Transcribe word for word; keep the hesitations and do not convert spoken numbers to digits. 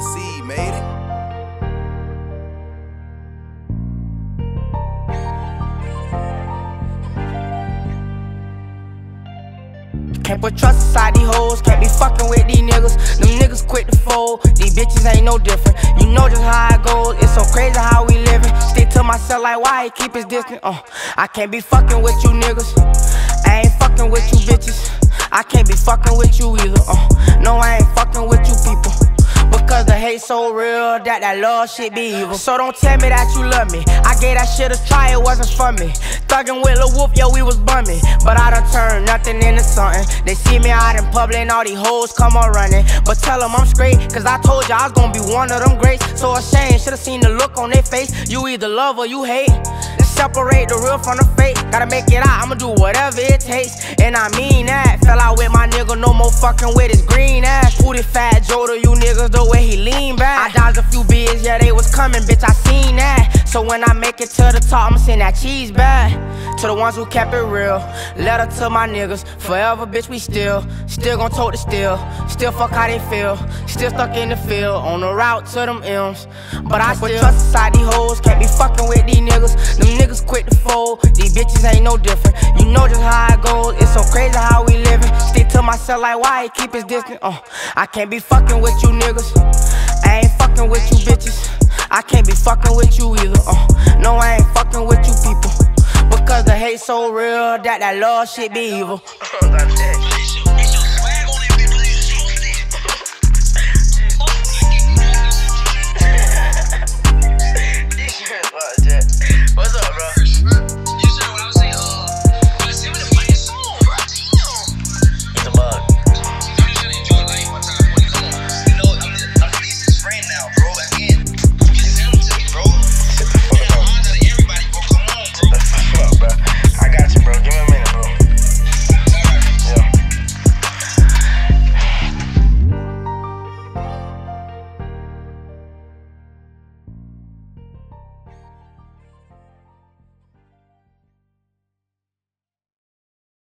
C made it. Can't put trust inside these hoes, can't be fucking with these niggas. Them niggas quick to fold, these bitches ain't no different. You know just how it goes, it's so crazy how we living. Stick to myself like why he keep his distance. Uh, I can't be fucking with you niggas, I ain't fucking with you bitches. I can't be fucking with you either. Uh, no, I ain't fucking with you people. Because the hate so real that that love shit be evil. So don't tell me that you love me, I gave that shit a try, it wasn't for me. Thuggin' with Lil Whoop, yo, we was bumming. But I done turned nothing into something. They see me out in public and all these hoes come on running. But tell them I'm straight, cause I told you I was gonna be one of them greats. So ashamed, should've seen the look on their face. You either love or you hate. Separate the real from the fake. Gotta make it out, I'ma do whatever it takes. And I mean that. Fell out with my nigga, no more fucking with his green ass. Booty fat Joe to you niggas, the way he lean back. I dodged a few beers, yeah, they was coming, bitch, I seen that. So when I make it to the top, I'ma send that cheese back to the ones who kept it real. Letter to my niggas, forever, bitch, we still Still gon' tote the steel, still fuck how they feel. Still stuck in the field, on the route to them M's. But I still trust inside these hoes, can't be fucking with these niggas. Them niggas quick to fold, these bitches ain't no different. You know just how it goes, it's so crazy how we living. Stick to myself like why he keep his distance. uh, I can't be fucking with you niggas, I ain't fucking with you bitches. I can't be fucking with you either. uh, No, I ain't fucking with you people. Because the hate so real that that love shit be evil.